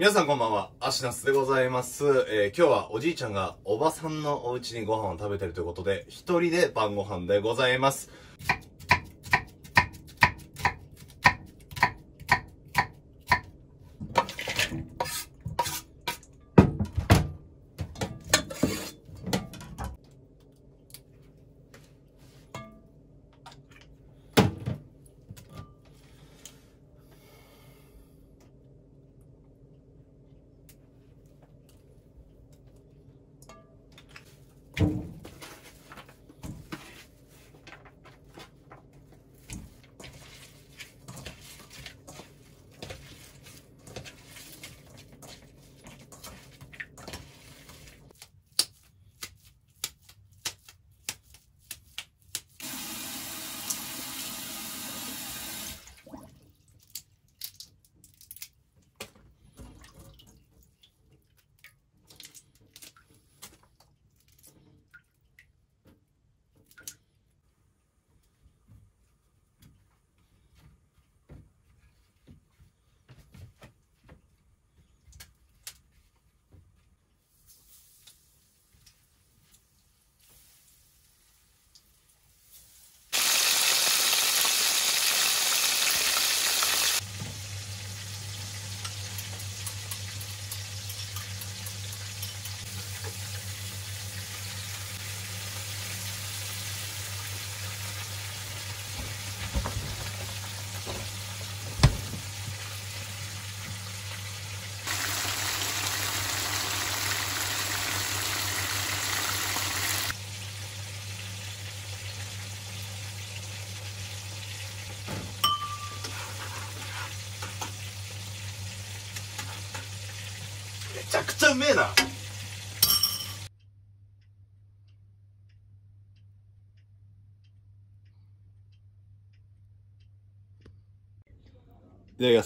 皆さんこんばんは、アシナスでございます。今日はおじいちゃんがおばさんのお家にご飯を食べてるということで、一人で晩ご飯でございます。めちゃくちゃうめえな。いただきます。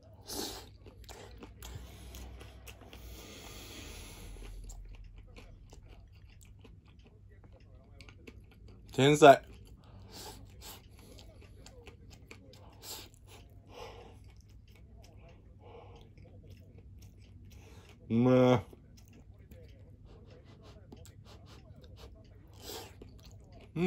天才。うまい。うん。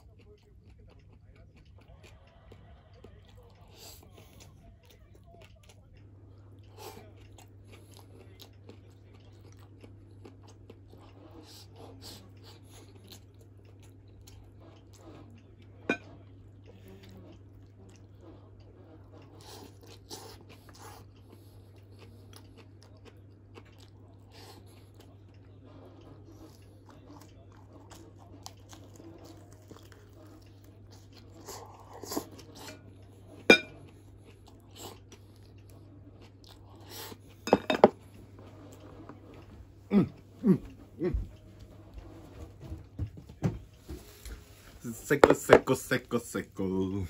せこせこせこせこ。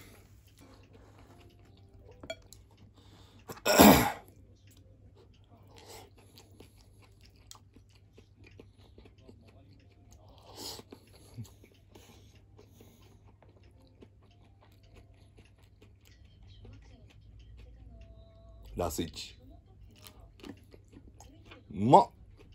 ラスイチ。うまっ。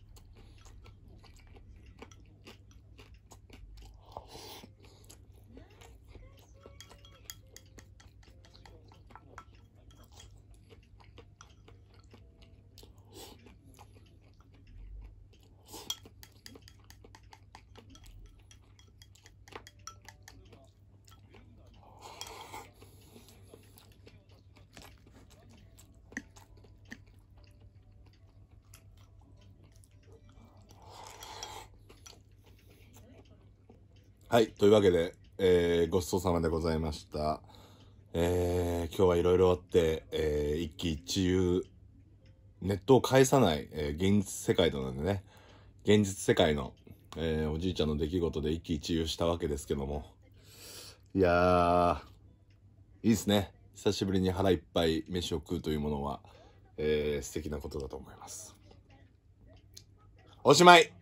はい。というわけで、ごちそうさまでございました。今日はいろいろあって、一喜一憂、ネットを介さない、現実世界なのでね、現実世界の、おじいちゃんの出来事で一喜一憂したわけですけども。いやー、いいですね。久しぶりに腹いっぱい飯を食うというものは、素敵なことだと思います。おしまい。